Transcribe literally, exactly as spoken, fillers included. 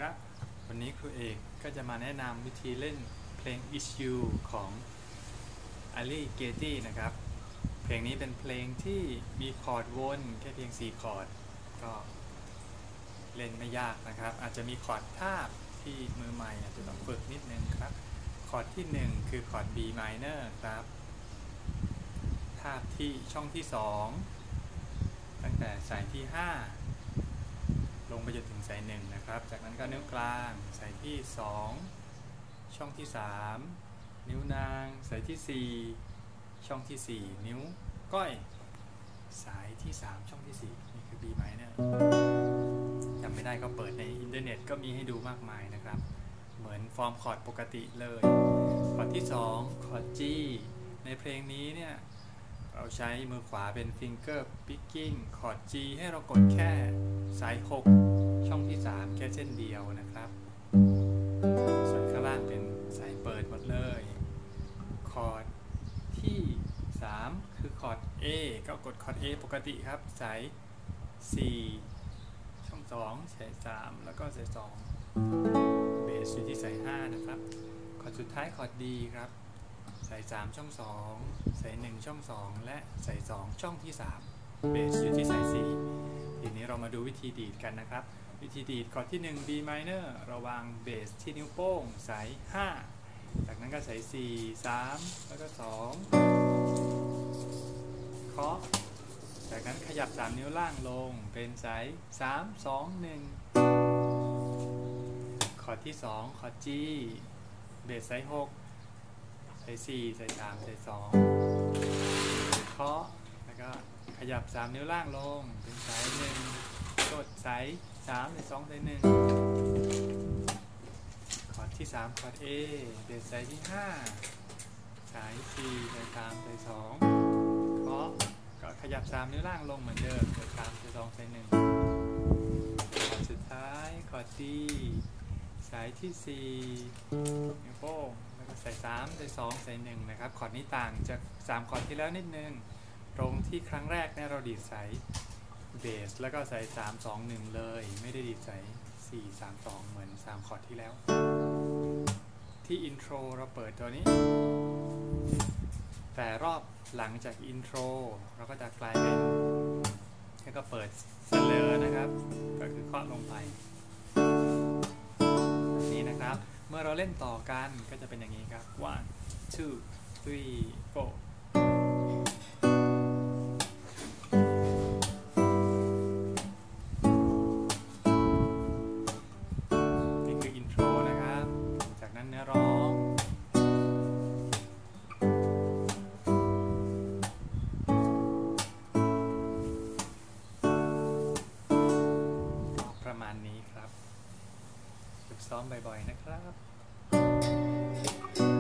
ครับวันนี้ครูเอกก็จะมาแนะนำวิธีเล่นเพลง It's You ของ Ali Getty นะครับเพลงนี้เป็นเพลงที่มีคอร์ดวนแค่เพียงสี่คอร์ดก็เล่นไม่ยากนะครับอาจจะมีคอร์ดทาบที่มือใหม่อาจจะต้องฝึกนิดนึงครับคอร์ดที่หนึ่งคือคอร์ด B minor ครับทาบที่ช่องที่สองตั้งแต่สายที่ห้าลงไปจนถึงสายหนึ่งนะครับจากนั้นก็นิ้วกลางสายที่สองช่องที่สามนิ้วนางสายที่สี่ช่องที่สี่นิ้วก้อยสายที่สามช่องที่สี่นี่คือ B minor จำไม่ได้ก็เปิดในอินเทอร์เน็ตก็มีให้ดูมากมายนะครับเหมือนฟอร์มคอร์ดปกติเลยคอร์ดที่สองคอร์ด G ในเพลงนี้เนี่ยเราใช้มือขวาเป็น finger picking คอร์ด G ให้เรากดแค่สายหกช่องที่สามแค่เส้นเดียวนะครับส่วนข้างล่างเป็นสายเปิดหมดเลยคอร์ดที่สามคือคอร์ด A ก็กดคอร์ด A ปกติครับสายสี่ช่องสองสายสามแล้วก็สายสองเบสอยู่ที่สายห้านะครับคอร์ดสุดท้ายคอร์ด D ครับสายสามช่องสองสายหนึ่งช่องสองและสายสองช่องที่สามเบสอยู่ที่สายสี่ทีนี้เรามาดูวิธีดีดกันนะครับวิธีดีดคอร์ดที่หนึ่ง B minor เราวางเบสที่นิ้วโป้งสายห้าจากนั้นก็สายสี่ สามแล้วก็สองเคาะจากนั้นขยับสามนิ้วล่างลงเป็นสายสาม สอง หนึ่งคอร์ดที่สองคอร์ด G เบสสายหกสายสี่สายสามสายสองเคาะแล้วก็ขยับสามนิ้วล่างลงเป็นสายหนึ่งกดสายสามสายสองสายหนึ่งคอร์ดที่สามคอร์ด A เบสสายที่ห้าสายสี่สายสามสายสองเคาะก็ขยับสามนิ้วล่างลงเหมือนเดิมสายสามสายสองสายหนึ่งคอร์ดสุดท้ายคอร์ด D สายที่สี่นิ้วโป้งแล้วก็สายสามสายสองสายหนึ่งนะครับคอร์ดนี้ต่างจากสามคอร์ดที่แล้วนิดนึงตรงที่ครั้งแรกเนี่ยเราดีดสายเบสแล้วก็สายสาม สอง หนึ่งเลยไม่ได้ดีดสายสี่ สาม สองเหมือนสามคอร์ดที่แล้วที่อินโทรเราเปิดตัวนี้แต่รอบหลังจากอินโทรเราก็จะกลายเป็นแล้วก็เปิดสเลอร์นะครับก็คือเคาะลงไปนี่นะครับเมื่อเราเล่นต่อกันก็จะเป็นอย่างนี้ครับ one two three fourนี่คืออินโทรนะครับจากนั้นเนื้อร้องประมาณนี้ครับฝึกซ้อมบ่อยๆนะครับ